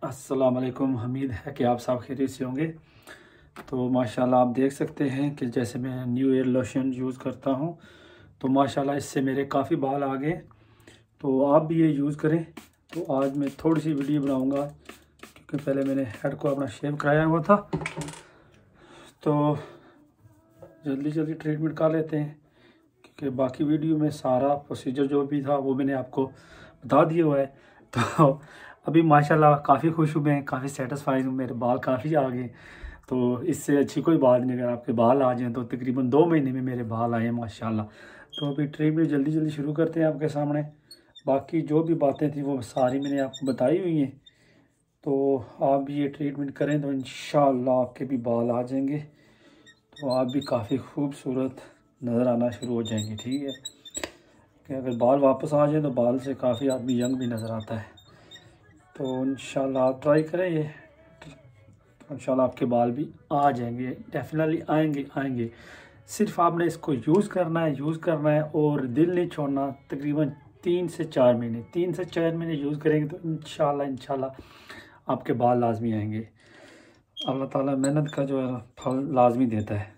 अस्सलाम वालेकुम। उम्मीद है कि आप सब खैरियत से होंगे। तो माशाल्लाह आप देख सकते हैं कि जैसे मैं न्यू ईयर लोशन यूज़ करता हूं तो माशाल्लाह इससे मेरे काफ़ी बाल आ गए। तो आप भी ये यूज़ करें। तो आज मैं थोड़ी सी वीडियो बनाऊंगा क्योंकि पहले मैंने हेड को अपना शेव कराया हुआ था, तो जल्दी जल्दी ट्रीटमेंट कर लेते हैं क्योंकि बाकी वीडियो में सारा प्रोसीजर जो भी था वो मैंने आपको बता दिया हुआ है। तो अभी माशाल्लाह काफ़ी खुश हूँ, मैं काफ़ी सेटिस्फाइड हूँ, मेरे बाल काफ़ी आ गए। तो इससे अच्छी कोई बात नहीं, अगर आपके बाल आ जाएँ तो तकरीबन 2 महीने में मेरे बाल आए हैं माशाल्लाह। तो अभी ट्रीटमेंट जल्दी जल्दी शुरू करते हैं आपके सामने। बाकी जो भी बातें थी वो सारी मैंने आपको बताई हुई हैं। तो आप भी ये ट्रीटमेंट करें तो इंशाल्लाह आपके भी बाल आ जाएंगे, तो आप भी काफ़ी खूबसूरत नज़र आना शुरू हो जाएंगे। ठीक है कि अगर बाल वापस आ जाए तो बाल से काफ़ी आदमी यंग भी नज़र आता है। तो इंशाल्लाह आप ट्राई करें ये, तो इंशाल्लाह आपके बाल भी आ जाएंगे, डेफिनेटली आएंगे। सिर्फ आपने इसको यूज़ करना है और दिल नहीं छोड़ना। तकरीबन 3 से 4 महीने यूज़ करेंगे तो इंशाल्लाह आपके बाल लाजमी आएंगे। अल्लाह ताला मेहनत का जो है फल लाजमी देता है।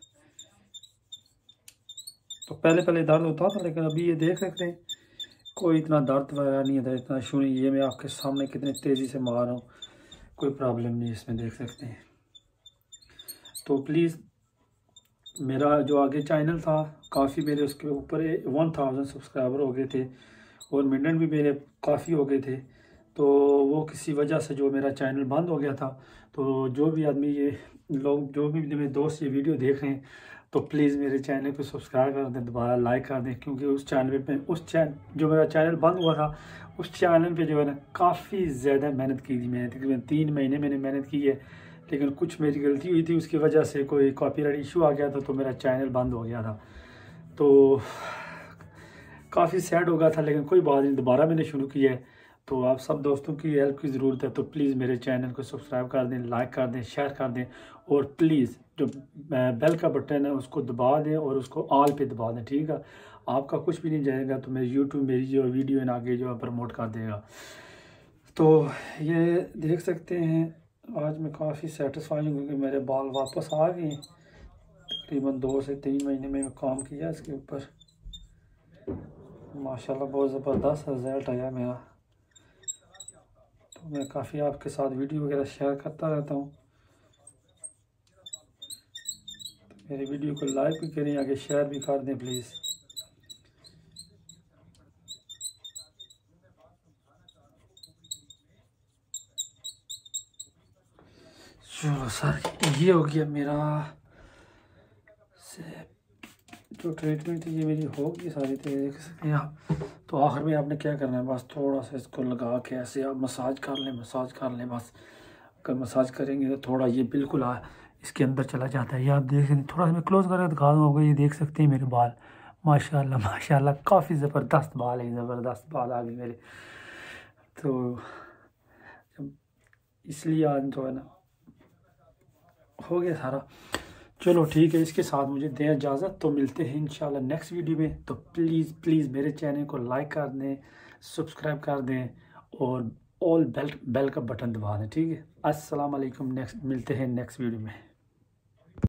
तो पहले दर्द होता था, लेकिन अभी ये देख सकते हैं कोई इतना दर्द वगैरह नहीं था, इतना शुरू। ये मैं आपके सामने कितनी तेज़ी से मार रहा हूँ, कोई प्रॉब्लम नहीं इसमें, देख सकते हैं। तो प्लीज़ मेरा जो आगे चैनल था काफ़ी मेरे उसके ऊपर 1000 सब्सक्राइबर हो गए थे और मिनट भी मेरे काफ़ी हो गए थे। तो वो किसी वजह से जो मेरा चैनल बंद हो गया था। तो जो भी आदमी ये लोग, जो भी मेरे दोस्त ये वीडियो देख रहे हैं, तो प्लीज़ मेरे चैनल को सब्सक्राइब कर दें, दोबारा लाइक कर दें, क्योंकि उस चैनल पे जो मेरा चैनल बंद हुआ था उस चैनल पे जो है ना काफ़ी ज़्यादा मेहनत की थी मैंने। तकरीबन 3 महीने मैंने मेहनत की है, लेकिन कुछ मेरी गलती हुई थी, उसकी वजह से कोई कॉपीराइट इशू आ गया था तो मेरा चैनल बंद हो गया था। तो काफ़ी सैड हो गया था, लेकिन कोई बात नहीं, दोबारा मैंने शुरू किया है। तो आप सब दोस्तों की हेल्प की ज़रूरत है, तो प्लीज़ मेरे चैनल को सब्सक्राइब कर दें, लाइक कर दें, शेयर कर दें, और प्लीज़ जो बेल का बटन है उसको दबा दें और उसको ऑल पे दबा दें। ठीक है, आपका कुछ भी नहीं जाएगा तो मेरे यूट्यूब मेरी जो वीडियो है आगे जो है प्रमोट कर देगा। तो ये देख सकते हैं आज मैं काफ़ी सेटिस्फाई हूँ क्योंकि मेरे बाल वापस आ गए। तकरीबन 2 से 3 महीने में काम किया इसके ऊपर, माशाल्लाह बहुत ज़बरदस्त रिज़ल्ट आया मेरा। तो मैं काफ़ी आपके साथ वीडियो वगैरह शेयर करता रहता हूँ, तो मेरी वीडियो को लाइक भी करें, आगे शेयर भी कर दें प्लीज़। चलो सर, ये हो गया मेरा जो ट्रीटमेंट थी, ये मेरी होगी सारी, तो देख सकते हैं आप। तो आखिर में आपने क्या करना है, बस थोड़ा सा इसको लगा के ऐसे आप मसाज कर लें बस। अगर मसाज करेंगे तो थोड़ा ये बिल्कुल इसके अंदर चला जाता है। ये आप देख सकते हैं, थोड़ा सा मैं क्लोज करके दिखा दूँगा। ये देख सकते हैं मेरे बाल, माशाल्लाह काफ़ी ज़बरदस्त बाल है, ज़बरदस्त बाल आ गए मेरे। तो इसलिए आज जो है ना हो गया सारा। चलो ठीक है, इसके साथ मुझे दें इजाज़त, तो मिलते हैं इंशाल्लाह नेक्स्ट वीडियो में। तो प्लीज़ मेरे चैनल को लाइक कर दें, सब्सक्राइब कर दें और ऑल बेल का बटन दबा दें। ठीक है, अस्सलाम वालेकुम। नेक्स्ट मिलते हैं नेक्स्ट वीडियो में।